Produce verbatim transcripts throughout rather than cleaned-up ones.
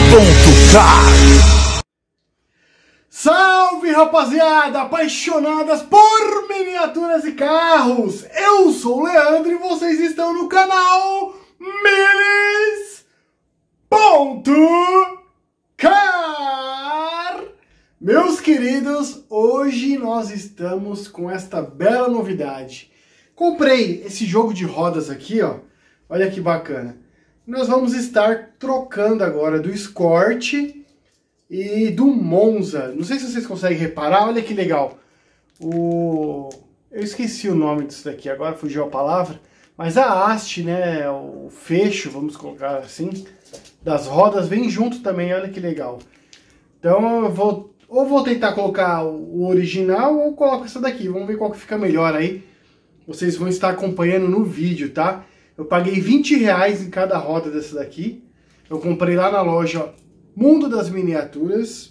Car. Salve, rapaziada, apaixonadas por miniaturas e carros! Eu sou o Leandro e vocês estão no canal Minis.car. Meus queridos, hoje nós estamos com esta bela novidade. Comprei esse jogo de rodas aqui, ó. Olha que bacana. Nós vamos estar trocando agora do Escort e do Monza. Não sei se vocês conseguem reparar, olha que legal. O... Eu esqueci o nome disso daqui, agora fugiu a palavra. Mas a haste, né, o fecho, vamos colocar assim, das rodas vem junto também, olha que legal. Então eu vou, ou vou tentar colocar o original ou coloco essa daqui. Vamos ver qual que fica melhor aí. Vocês vão estar acompanhando no vídeo, tá? Eu paguei vinte reais em cada roda dessa daqui. Eu comprei lá na loja, ó, Mundo das Miniaturas.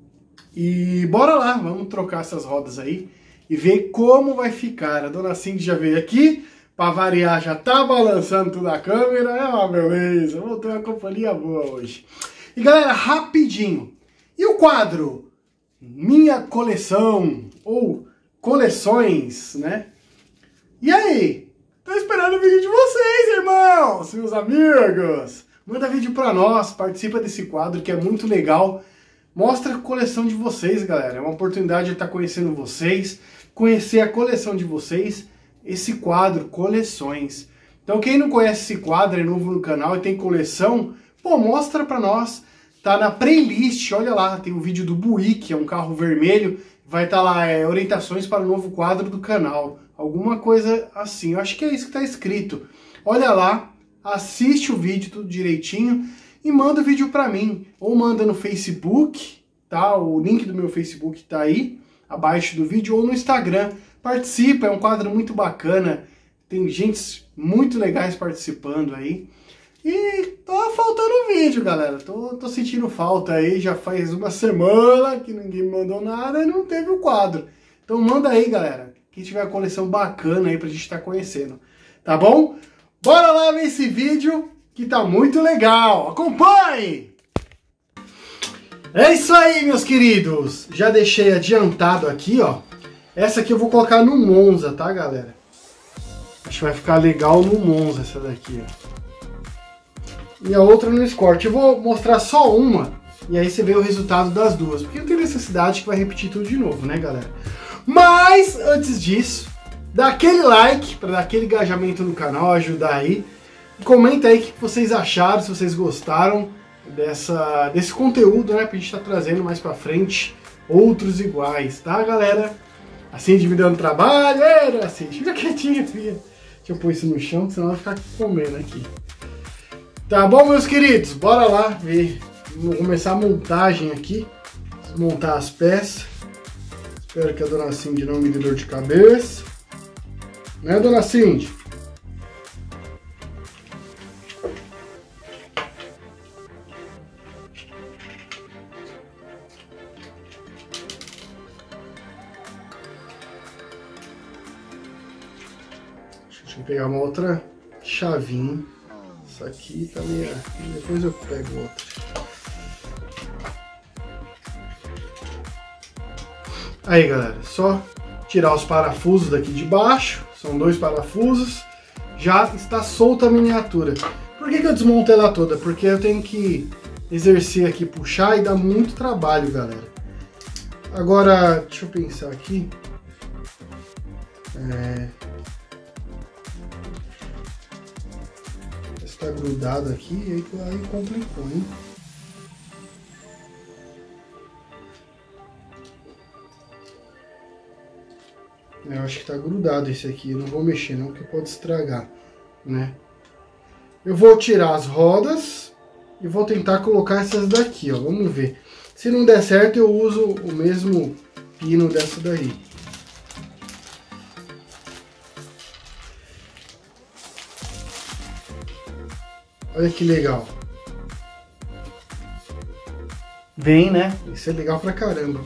E bora lá, vamos trocar essas rodas aí e ver como vai ficar. A dona Cindy já veio aqui, para variar, já tá balançando tudo a câmera. É uma beleza, vou ter uma companhia boa hoje. E galera, rapidinho. E o quadro Minha Coleção, ou Coleções, né? E aí? Tô esperando o vídeo de vocês, irmãos, meus amigos. Manda vídeo pra nós, participa desse quadro que é muito legal. Mostra a coleção de vocês, galera. É uma oportunidade de estar conhecendo vocês, conhecer a coleção de vocês, esse quadro, Coleções. Então quem não conhece esse quadro, é novo no canal e tem coleção, pô, mostra pra nós. Tá na playlist, olha lá, tem um vídeo do Buick, que é um carro vermelho. Vai estar lá, é, orientações para o novo quadro do canal. Alguma coisa assim, eu acho que é isso que está escrito. Olha lá, assiste o vídeo tudo direitinho e manda o vídeo para mim. Ou manda no Facebook, tá? O link do meu Facebook tá aí, abaixo do vídeo, ou no Instagram. Participa, é um quadro muito bacana. Tem gente muito legais participando aí. E tô faltando vídeo, galera. Tô, tô sentindo falta aí, já faz uma semana que ninguém me mandou nada e não teve o quadro. Então manda aí, galera. Quem tiver a coleção bacana aí pra gente estar conhecendo. Tá bom? Bora lá ver esse vídeo que tá muito legal. Acompanhe! É isso aí, meus queridos. Já deixei adiantado aqui, ó. Essa aqui eu vou colocar no Monza, tá, galera? Acho que vai ficar legal no Monza essa daqui, ó. E a outra no Escort. Eu vou mostrar só uma, e aí você vê o resultado das duas. Porque não tem necessidade que vai repetir tudo de novo, né, galera? Mas, antes disso, dá aquele like, para dar aquele engajamento no canal, ajudar aí. Comenta aí o que vocês acharam, se vocês gostaram dessa, desse conteúdo, né? Pra gente estar trazendo mais pra frente outros iguais, tá, galera? Assim, me dando trabalho, era assim, fica quietinha, filha. Deixa eu pôr isso no chão, senão vai ficar comendo aqui. Tá bom, meus queridos? Bora lá ver. Vamos começar a montagem aqui. Montar as peças. Espero que a dona Cindy não me dê dor de cabeça. Né, dona Cindy? Deixa eu pegar uma outra chavinha. Essa aqui tá meio... Depois eu pego outra. Aí, galera, só tirar os parafusos daqui de baixo. São dois parafusos. Já está solta a miniatura. Por que que eu desmonto ela toda? Porque eu tenho que exercer aqui, puxar e dá muito trabalho, galera. Agora, deixa eu pensar aqui. É... Tá grudado aqui, aí, aí complicou, hein? Eu acho que tá grudado esse aqui, eu não vou mexer não, porque pode estragar, né? Eu vou tirar as rodas e vou tentar colocar essas daqui, ó, vamos ver. Se não der certo, eu uso o mesmo pino dessa daí. Olha que legal. Vem, né? Isso é legal pra caramba.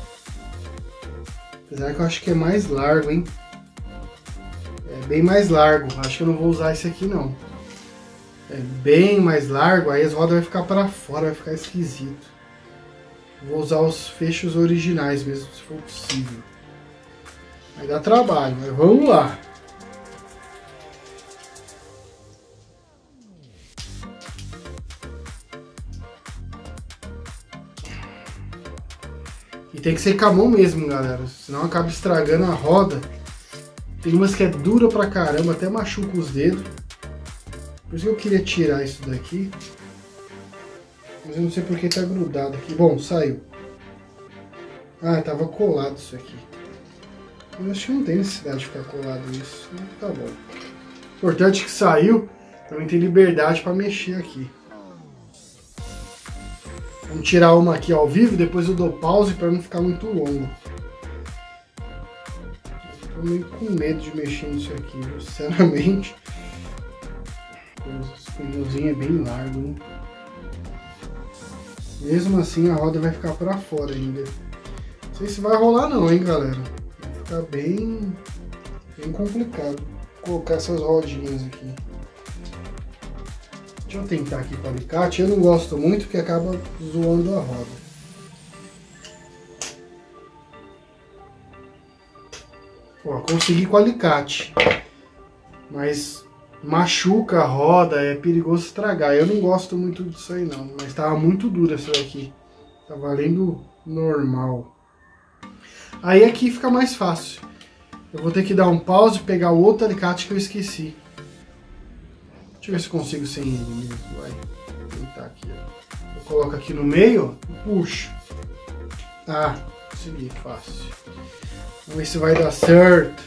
Apesar que eu acho que é mais largo, hein? É bem mais largo. Acho que eu não vou usar esse aqui, não. é bem mais largo, aí as rodas vai ficar para fora, vai ficar esquisito. Vou usar os fechos originais mesmo, se for possível. Vai dar trabalho, mas vamos lá. E tem que ser com a mão mesmo, galera, senão acaba estragando a roda. Tem umas que é dura pra caramba, até machuca os dedos. Por isso que eu queria tirar isso daqui. Mas eu não sei porque tá grudado aqui. Bom, saiu. Ah, tava colado isso aqui. Mas acho que não tem necessidade de ficar colado isso. Tá bom. Importante que saiu, pra mim ter liberdade pra mexer aqui. Vamos tirar uma aqui ao vivo, depois eu dou pause para não ficar muito longo. Tô meio com medo de mexer nisso aqui, sinceramente. Esse pneuzinho é bem largo, né? Mesmo assim a roda vai ficar para fora ainda. Não sei se vai rolar não, hein, galera. Vai ficar bem, bem complicado colocar essas rodinhas aqui. Deixa eu tentar aqui com o alicate. Eu não gosto muito porque acaba zoando a roda. Ó, consegui com o alicate. Mas machuca a roda, é perigoso estragar. Eu não gosto muito disso aí não. Mas tava muito dura essa daqui. Tá valendo normal. Aí aqui fica mais fácil. Eu vou ter que dar um pause e pegar o outro alicate que eu esqueci. Deixa eu ver se consigo sem ele mesmo. Vai. Vou tentar aqui, ó. Eu coloco aqui no meio, ó, e puxo. Ah, consegui, fácil. Vamos ver se vai dar certo.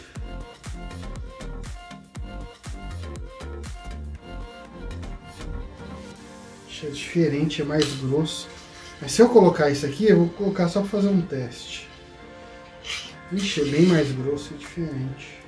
É diferente, é mais grosso. Mas se eu colocar isso aqui, eu vou colocar só para fazer um teste. Ixi, é bem mais grosso e diferente.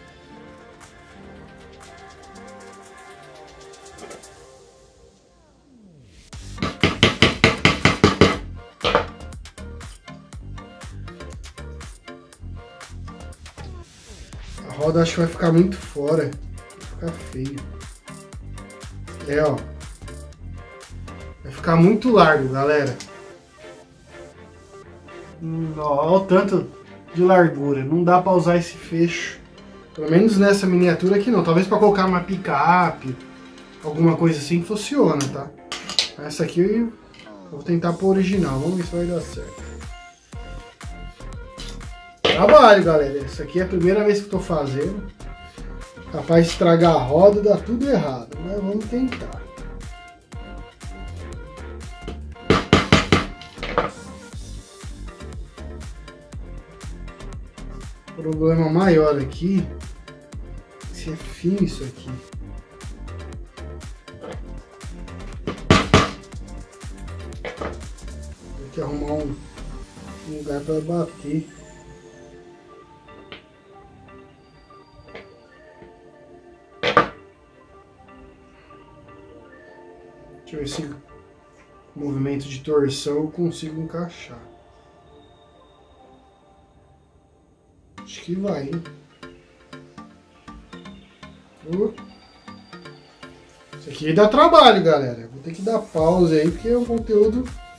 A roda acho que vai ficar muito fora. Vai ficar feio. É, ó. Vai ficar muito largo, galera. Hum, ó, olha o tanto de largura. Não dá pra usar esse fecho. Pelo menos nessa miniatura aqui não. Talvez pra colocar uma picape, alguma coisa assim, funciona, tá? Essa aqui eu vou tentar pôr original. Vamos ver se vai dar certo. Trabalho, galera. Essa aqui é a primeira vez que eu tô fazendo. Capaz de estragar a roda e dar tudo errado. Mas vamos tentar. O problema maior aqui é se é fino isso aqui. Tem que arrumar um lugar para bater. Deixa eu ver se o movimento de torção eu consigo encaixar. Acho que vai, hein? Uh. Isso aqui dá trabalho, galera. Vou ter que dar pausa aí, porque o conteúdo...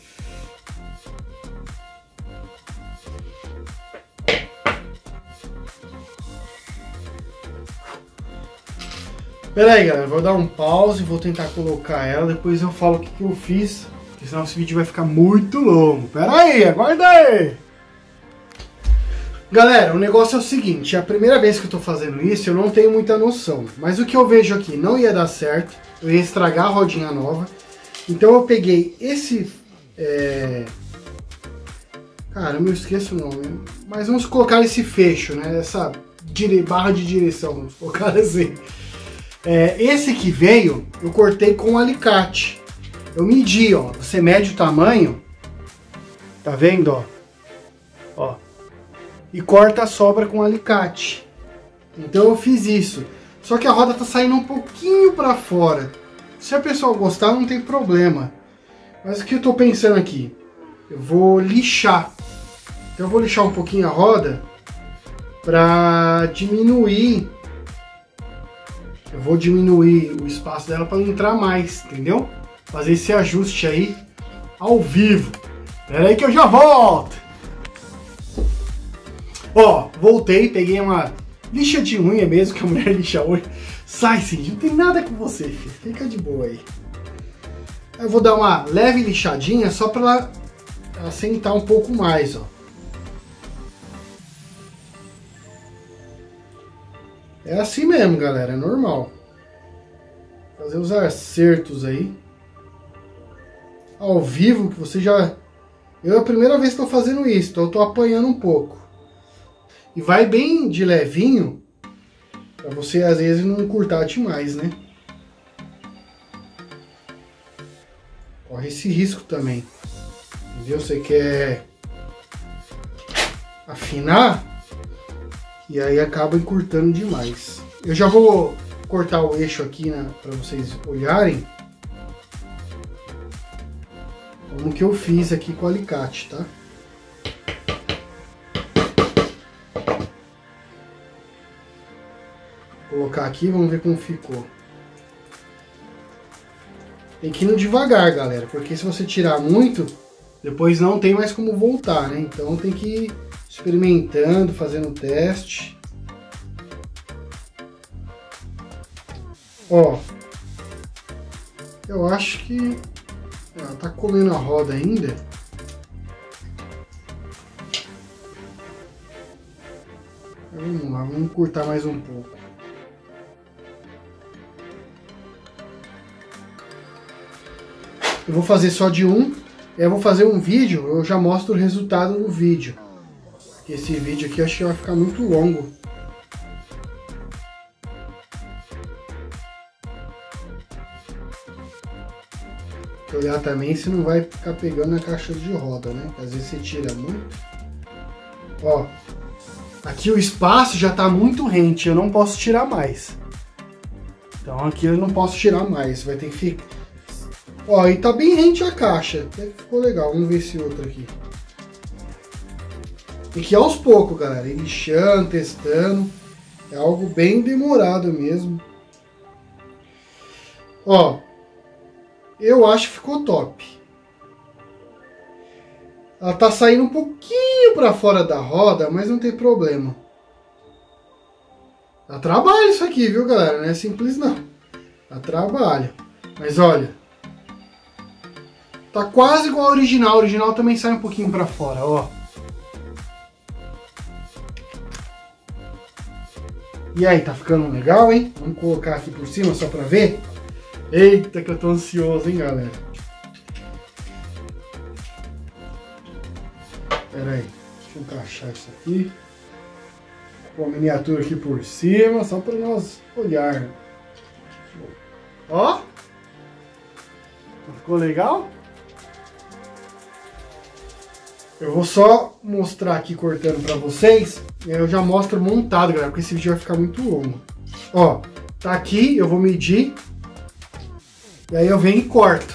Pera aí, galera. Vou dar um pause, vou tentar colocar ela. Depois eu falo o que, que eu fiz, porque senão esse vídeo vai ficar muito longo. Pera aí, aguarda aí! Galera, o negócio é o seguinte, é a primeira vez que eu tô fazendo isso, eu não tenho muita noção. Mas o que eu vejo aqui não ia dar certo, eu ia estragar a rodinha nova. Então eu peguei esse... É... Caramba, eu esqueço o nome. Mas vamos colocar esse fecho, né? Essa dire... barra de direção, vamos colocar assim. É, esse que veio, eu cortei com um alicate. Eu medi, ó. Você mede o tamanho. Tá vendo, ó? Ó. E corta a sobra com alicate. Então eu fiz isso. Só que a roda tá saindo um pouquinho para fora. Se a pessoa gostar, não tem problema. Mas o que eu tô pensando aqui? Eu vou lixar. Então eu vou lixar um pouquinho a roda para diminuir. Eu vou diminuir o espaço dela para entrar mais, entendeu? Fazer esse ajuste aí ao vivo. Espera aí que eu já volto. Ó, voltei, peguei uma lixa de unha mesmo, que a mulher lixa a unha. Sai, Cindy, não tem nada com você, filho. Fica de boa aí. Eu vou dar uma leve lixadinha só para ela assentar um pouco mais, ó. É assim mesmo, galera, é normal. Fazer os acertos aí. Ao vivo, que você já... Eu é a primeira vez que estou fazendo isso, então eu estou apanhando um pouco. E vai bem de levinho, para você às vezes não encurtar demais, né? Corre esse risco também. Entendeu? Você quer afinar e aí acaba encurtando demais. Eu já vou cortar o eixo aqui, né, para vocês olharem como que eu fiz aqui com o alicate, tá? Vou colocar aqui, vamos ver como ficou. Tem que ir no devagar, galera, porque se você tirar muito, depois não tem mais como voltar, né? Então tem que ir experimentando, fazendo teste. Ó, eu acho que ela tá comendo a roda ainda. Vamos lá, vamos encurtar mais um pouco. Eu vou fazer só de um, e eu vou fazer um vídeo, eu já mostro o resultado do vídeo. Porque esse vídeo aqui eu acho que vai ficar muito longo. Vou olhar também se não vai ficar pegando na caixa de roda, né? Às vezes você tira muito. Ó, aqui o espaço já tá muito rente, eu não posso tirar mais. Então aqui eu não posso tirar mais, vai ter que ficar... Ó, e tá bem rente a caixa, até que ficou legal. Vamos ver esse outro aqui. Tem que ir aos poucos, galera, ir lixando, testando. É algo bem demorado mesmo. Ó, eu acho que ficou top. Ela tá saindo um pouquinho pra fora da roda, mas não tem problema. Dá trabalho isso aqui, viu, galera? Não é simples não. Dá trabalho. Mas olha... Tá quase igual ao original, o original também sai um pouquinho pra fora, ó. E aí, tá ficando legal, hein? Vamos colocar aqui por cima só pra ver. Eita, que eu tô ansioso, hein, galera. Pera aí, deixa eu encaixar isso aqui. Com a miniatura aqui por cima, só pra nós olharmos. Ó! Ficou legal? Eu vou só mostrar aqui cortando pra vocês, e aí eu já mostro montado, galera, porque esse vídeo vai ficar muito longo. Ó, tá aqui, eu vou medir, e aí eu venho e corto.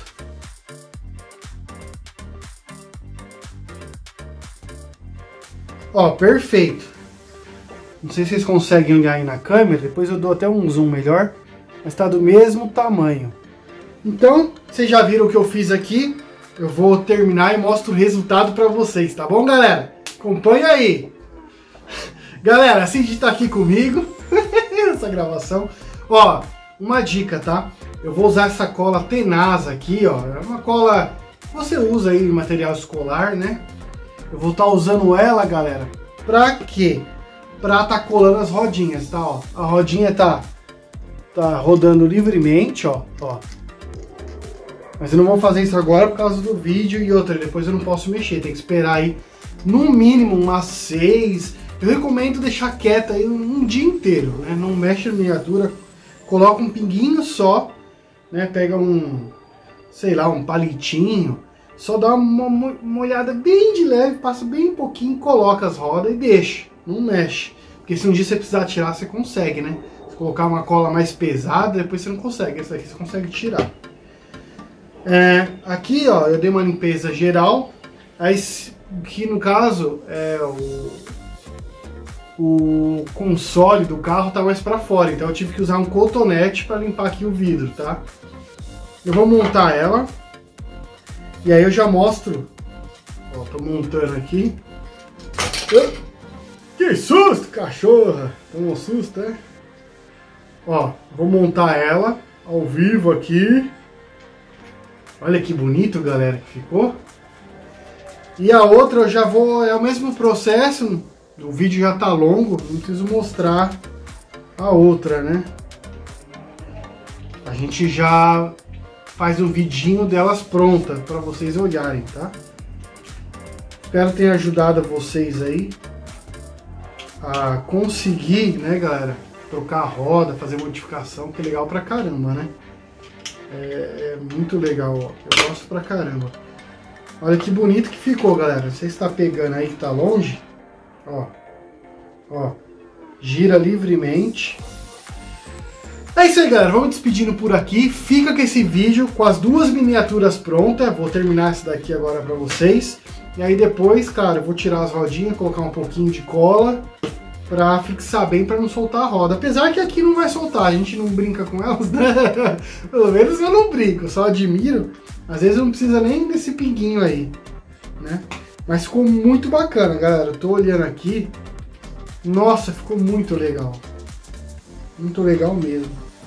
Ó, perfeito. Não sei se vocês conseguem olhar aí na câmera, depois eu dou até um zoom melhor, mas tá do mesmo tamanho. Então, vocês já viram o que eu fiz aqui. Eu vou terminar e mostro o resultado para vocês, tá bom, galera? Acompanha aí. Galera, a Cindy tá aqui comigo nessa gravação. Ó, uma dica, tá? Eu vou usar essa cola Tenaz aqui, ó. É uma cola que você usa aí em material escolar, né? Eu vou estar tá usando ela, galera. Pra quê? Pra tá colando as rodinhas, tá? Ó, a rodinha tá, tá rodando livremente, ó. Ó. Mas eu não vou fazer isso agora por causa do vídeo e outra, depois eu não posso mexer, tem que esperar aí no mínimo umas seis. Eu recomendo deixar quieta aí um dia inteiro, né? Não mexe na miniatura, coloca um pinguinho só, né? Pega um, sei lá, um palitinho, só dá uma, uma olhada bem de leve, passa bem pouquinho, coloca as rodas e deixa, não mexe. Porque se um dia você precisar tirar, você consegue, né? Se colocar uma cola mais pesada, depois você não consegue, essa aqui você consegue tirar. É, aqui, ó, eu dei uma limpeza geral, aí, que no caso é o, o console do carro tá mais para fora, então eu tive que usar um cotonete para limpar aqui o vidro, tá? Eu vou montar ela e aí eu já mostro. Ó, tô montando aqui. Que susto, cachorra! Tomou susto, né? Ó, vou montar ela ao vivo aqui. Olha que bonito, galera, que ficou. E a outra eu já vou, é o mesmo processo, o vídeo já tá longo, não preciso mostrar a outra, né? A gente já faz um vidinho delas pronta para vocês olharem, tá? Espero ter ajudado vocês aí a conseguir, né, galera, trocar a roda, fazer modificação, que é legal pra caramba, né? É, é muito legal, ó. Eu gosto pra caramba. Olha que bonito que ficou, galera. Você está pegando aí que tá longe, ó, ó, gira livremente. É isso aí, galera, vamos despedindo por aqui. Fica com esse vídeo com as duas miniaturas prontas. Vou terminar essa daqui agora pra vocês. E aí depois, cara, eu vou tirar as rodinhas, colocar um pouquinho de cola pra fixar bem, pra não soltar a roda. Apesar que aqui não vai soltar, a gente não brinca com elas, né? Pelo menos eu não brinco, eu só admiro. Às vezes não precisa nem desse pinguinho aí, né? Mas ficou muito bacana, galera. Eu tô olhando aqui. Nossa, ficou muito legal. Muito legal mesmo.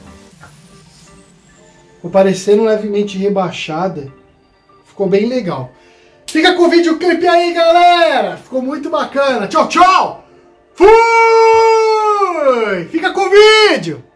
Ficou parecendo levemente rebaixada. Ficou bem legal. Fica com o vídeo clipe aí, galera! Ficou muito bacana. Tchau, tchau! Fui! Fica com o vídeo!